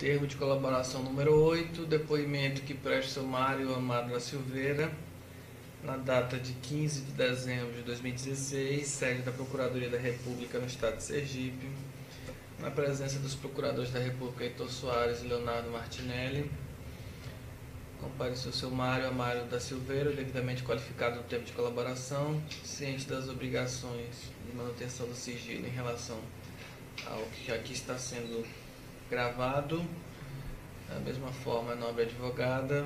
Termo de colaboração número 8, depoimento que presta o Mário Amado da Silveira, na data de 15 de dezembro de 2016, sede da Procuradoria da República no Estado de Sergipe, na presença dos procuradores da República Heitor Soares e Leonardo Martinelli. Compareceu o seu Mário Amado da Silveira, devidamente qualificado no termo de colaboração, ciente das obrigações de manutenção do sigilo em relação ao que aqui está sendo gravado. Da mesma forma, a nobre advogada,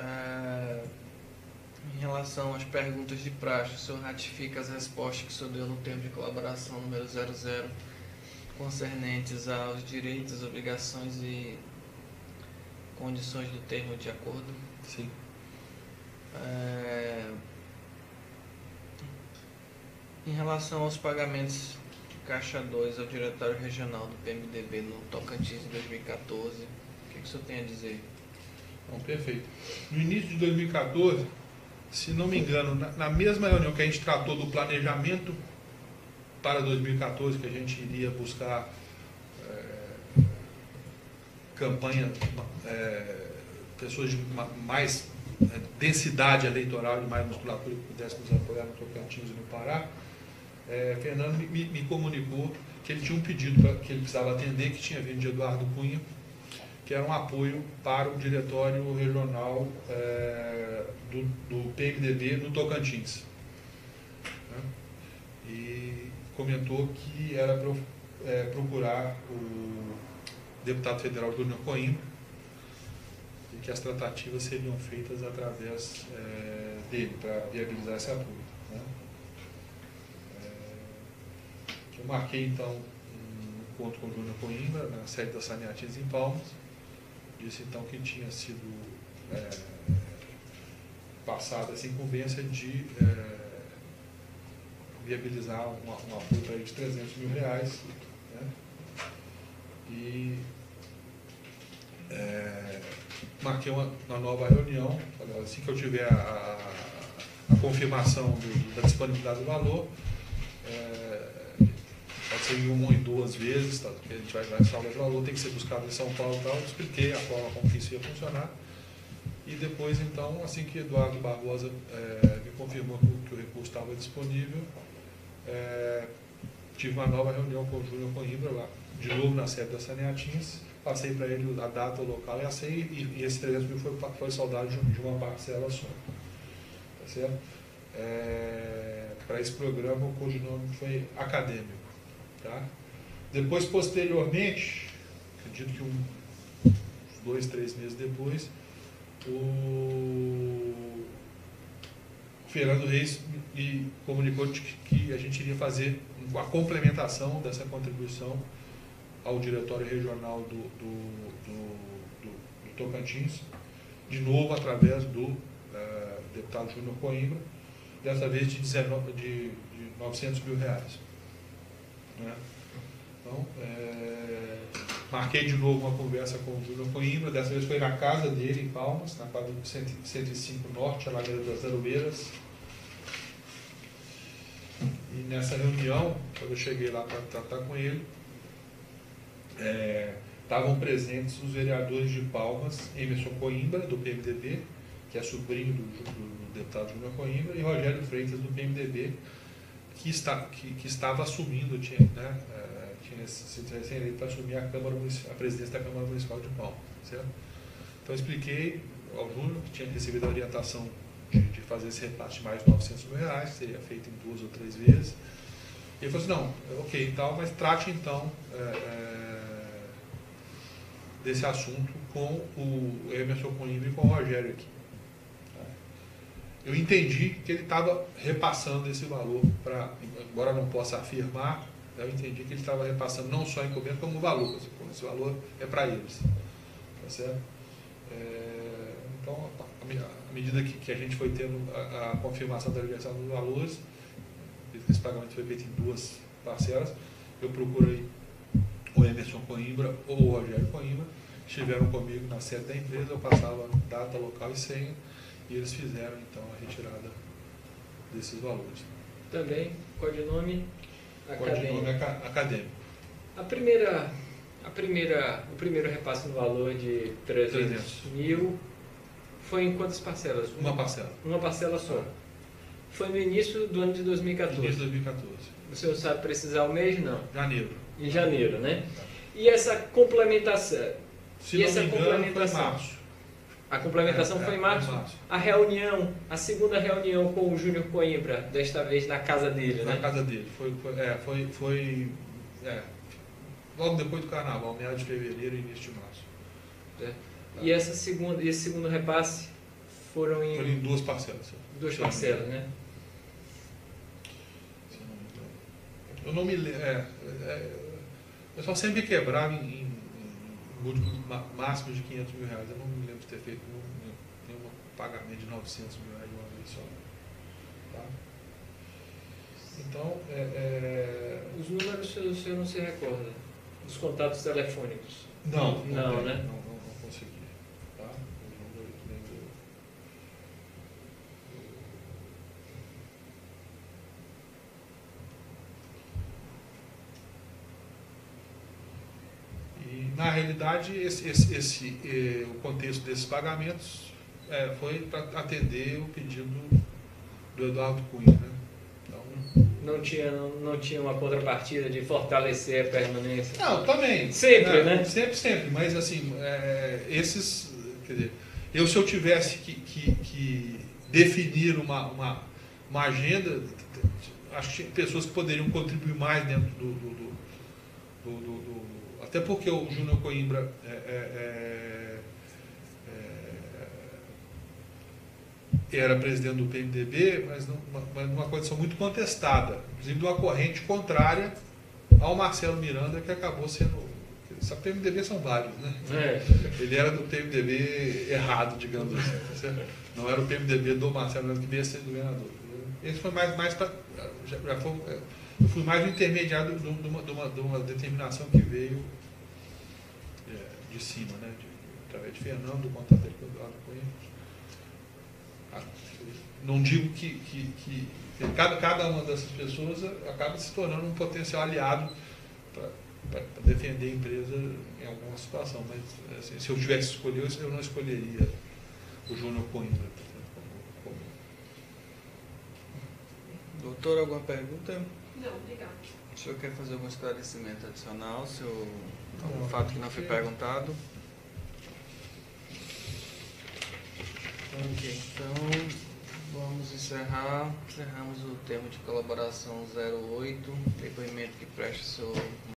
em relação às perguntas de praxe, o senhor ratifica as respostas que o senhor deu no termo de colaboração número 00, concernentes aos direitos, obrigações e condições do termo de acordo? Sim. Em relação aos pagamentos de Caixa 2 ao Diretório Regional do PMDB no Tocantins em 2014, o que o senhor tem a dizer? Bom, perfeito. No início de 2014, se não me engano, na mesma reunião que a gente tratou do planejamento para 2014, que a gente iria buscar campanha, pessoas de mais densidade eleitoral, de mais musculatura que pudessem nos apoiar no Tocantins e no Pará, Fernando me comunicou que ele tinha um pedido que ele precisava atender, que tinha vindo de Eduardo Cunha, que era um apoio para o Diretório Regional do PMDB no Tocantins. E comentou que era para procurar o deputado federal Júnior Coimbra e que as tratativas seriam feitas através dele, para viabilizar esse apoio. Eu marquei, então, um encontro com o Júnior Coimbra na sede da Saneatins em Palmas. Disse, então, que tinha sido passada essa incumbência de viabilizar um apoio para ele de R$300 mil. Né? E marquei uma nova reunião. Assim que eu tiver a confirmação da disponibilidade do valor, pode ser em uma ou em duas vezes, tá? Porque a gente vai salvar o valor, tem que ser buscado em São Paulo e tal. Eu expliquei a forma como que isso ia funcionar. E depois, então, assim que Eduardo Barbosa me confirmou que o recurso estava disponível, tive uma nova reunião com o Júnior Coimbra lá, de novo na sede da Saneatins, passei para ele a data, o local e a senha, e esse 300 mil foi saudado de uma parcela só. Tá certo? Para esse programa, o codinome foi acadêmico. Tá? Depois, posteriormente, acredito que uns 2, 3 meses depois, o Fernando Reis me comunicou que a gente iria fazer a complementação dessa contribuição ao Diretório Regional do Tocantins, de novo através do deputado Júnior Coimbra, dessa vez de R$900 mil. Né? Então, marquei de novo uma conversa com o Júnior Coimbra, dessa vez foi na casa dele, em Palmas, na quadra 105 Norte, a Ladeira das Aroeiras. E nessa reunião, quando eu cheguei lá para tratar com ele, estavam presentes os vereadores de Palmas, Emerson Coimbra, do PMDB, que é sobrinho do deputado Júnior Coimbra, e Rogério Freitas, do PMDB, que estava assumindo, tinha sido eleito para assumir a presidência da Câmara Municipal de Palmas. Certo? Então, eu expliquei ao Júnior que tinha recebido a orientação de fazer esse repasse de mais de R$900 mil, seria feito em 2 ou 3 vezes. E ele falou assim, não, ok, tal, mas trate então desse assunto com o Emerson Coimbra e com o Rogério aqui. Eu entendi que ele estava repassando esse valor para, embora não possa afirmar, eu entendi que ele estava repassando não só a encomenda, como o valor. Esse valor é para eles. Tá certo? Então, à medida que a gente foi tendo a confirmação da liberação dos valores, esse pagamento foi feito em 2 parcelas, eu procurei o Emerson Coimbra ou o Rogério Coimbra, estiveram comigo na sede da empresa, eu passava data, local e senha, e eles fizeram, então, a retirada desses valores. Também, codinome acadêmico. Codinome acadêmico. A primeira O primeiro repasse no valor de 300 mil foi em quantas parcelas? Uma parcela. Uma parcela só. Foi no início do ano de 2014. Início de 2014. O senhor sabe precisar o mês? Não. Janeiro. Em janeiro, né? E essa complementação? Se não me engano, foi em março. A complementação foi em março? A reunião, a segunda reunião com o Júnior Coimbra, desta vez na casa dele, né? Na casa dele. Foi logo depois do carnaval, meados de fevereiro e início de março. E esse segundo repasse foram em duas parcelas. Duas parcelas, né? Eu não me lembro. Eu só sempre quebrava em múltiplos máximos de 500 mil reais. Eu não me lembro de ter feito nenhum pagamento de 900 mil reais de uma vez só. Tá? Então, os números o senhor não se recorda? Os contatos telefônicos? Não, né? Não consegui. Tá? E, na realidade, o contexto desses pagamentos foi para atender o pedido do Eduardo Cunha. Né? Então, não tinha uma contrapartida de fortalecer a permanência? Não, também. Sempre, né? Sempre. Mas, assim, quer dizer, se eu tivesse que definir uma agenda, acho que tinha pessoas que poderiam contribuir mais dentro até porque o Júnior Coimbra era presidente do PMDB, mas numa condição muito contestada, inclusive de uma corrente contrária ao Marcelo Miranda, que acabou sendo... Essa PMDB são vários, né? Ele era do PMDB errado, digamos assim. Não era o PMDB do Marcelo Miranda que veio ser governador. Esse foi mais para... Eu fui mais um intermediário de uma determinação que veio de cima, né? Através de Fernando, do contato dele com o Eduardo Cunha. Não digo que cada uma dessas pessoas acaba se tornando um potencial aliado para defender a empresa em alguma situação, mas assim, se eu tivesse que escolher, eu não escolheria o Júnior Coimbra. Doutor, alguma pergunta? Não, obrigado. O senhor quer fazer algum esclarecimento adicional? Algum fato que não foi perguntado? Ok, então vamos encerramos o termo de colaboração 08, depoimento que presta seu